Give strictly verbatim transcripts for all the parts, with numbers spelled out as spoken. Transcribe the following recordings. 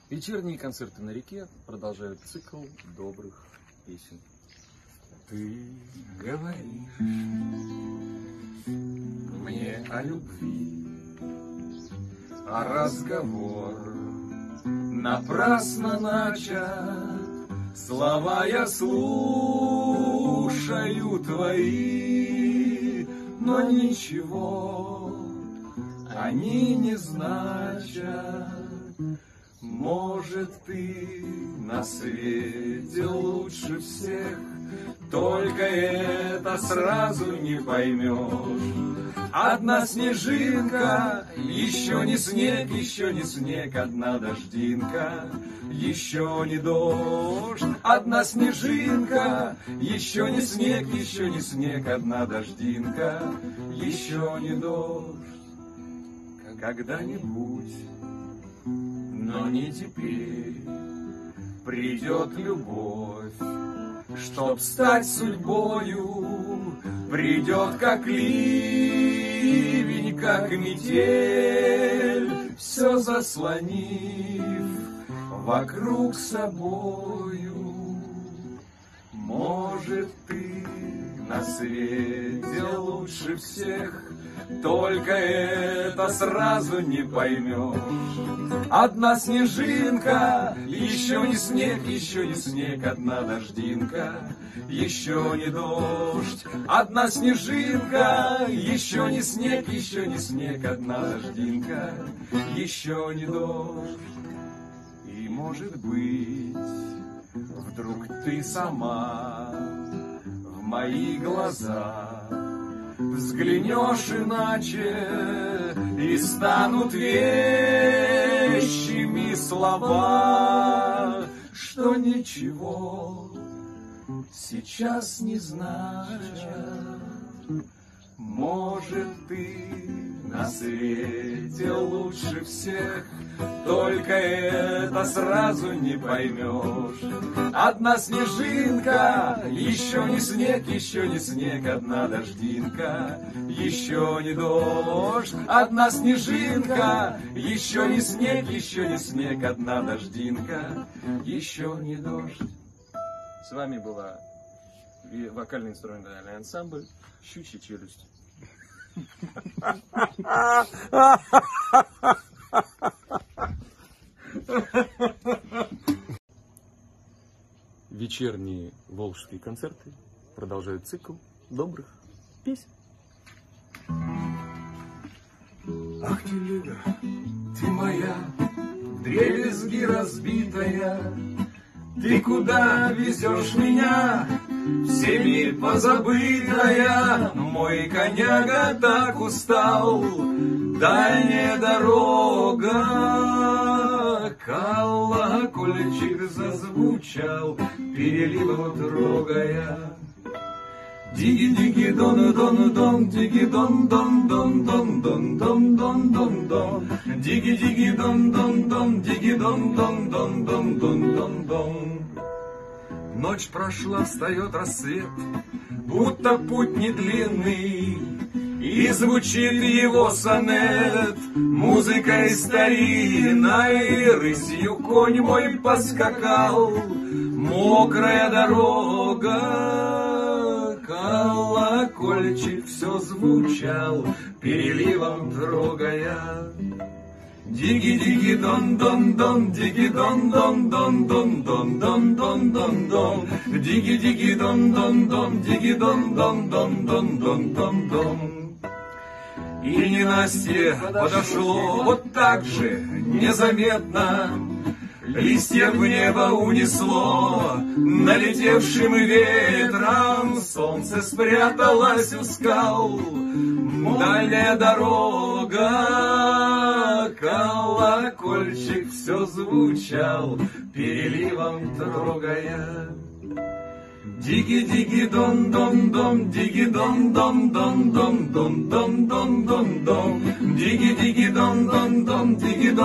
Вечерние концерты на реке продолжают цикл добрых песен. Ты говоришь мне о любви, а разговор напрасно начат. Слова я слушаю твои, но ничего они не значат. Может, ты на свете лучше всех, только это сразу не поймешь. Одна снежинка, еще не снег, еще не снег, одна дождинка, еще не дождь. Одна снежинка, еще не снег, еще не снег, одна дождинка, еще не дождь. Когда-нибудь, но не теперь, придет любовь, чтоб стать судьбою. Придет как ливень, как метель, все заслонив вокруг собою. Может, ты на свете лучше всех, только это сразу не поймешь. Одна снежинка, еще не снег, еще не снег, одна дождинка, еще не дождь. Одна снежинка, еще не снег, еще не снег, одна дождинка, еще не дождь. И может быть, вдруг ты сама в мои глаза взглянешь иначе, и станут вещими слова, что ничего сейчас не значат. Может, ты на свете лучше всех, только это сразу не поймешь. Одна снежинка, еще не снег, еще не снег, одна дождинка, еще не дождь. Одна снежинка, еще не снег, еще не снег, одна дождинка, еще не дождь. С вами была вокально-инструментальный ансамбль «Щучья челюсть». Вечерние волжские концерты продолжают цикл добрых песен. Ах, телега, ты моя, вдребезги разбитая, ты куда везешь меня, всеми позабытая? Мой коняга так устал, дальняя дорога. Колокольчик зазвучал, переливом трогая. Диги-диги-дон-дон-дон, диги-дон-дон-дон-дон-дон-дон-дон-дон-дон. Диги-диги-дон-дон-дон, диги-дон-дон-дон-дон-дон-дон-дон. Ночь прошла, встает рассвет, будто путь недлинный, и звучит его сонет музыкой старинной. Рысью конь мой поскакал, мокрая дорога. Колокольчик все звучал, переливом трогая. Диги-диги-дон-дон-дон, диги-дон-дон-дон-дон-дон-дон-дон-дон-дон. Диги-диги-дон-дон-дон, диги-дон-дон-дон-дон-дон-дон-дон. И ненастье подошло вот так же незаметно, листья в небо унесло налетевшим ветром. Солнце спряталось у скал, дальняя дорога. Колокольчик все звучал, переливом трогая. Диги-диги-дон-дон-дон, диги-дон-дон-дон-дон-дон-дон-дон-дон-дон. Диги-диги-дон-дон-дон,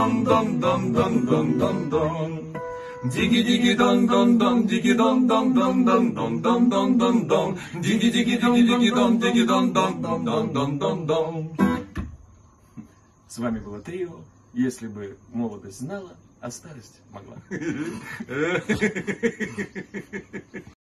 диги-дон-дон-дон-дон-дон-дон-дон-дон. Диги-диги-дон-дон-дон, диги-дон-дон-дон-дон-дон-дон-дон-дон-дон. Диги-диги-дон-дон, диги-дон-дон-дон-дон-дон-дон. С вами было трио «Если бы молодость знала». А старость могла.